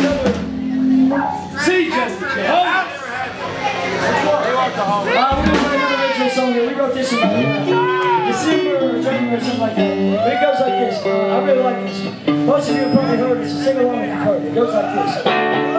See, Justin. We're going to play another original song here. We wrote this one December or January or something like that. But it goes like this. I really like this. Most of you have probably heard it, so sing along if you've heard it. It goes like this.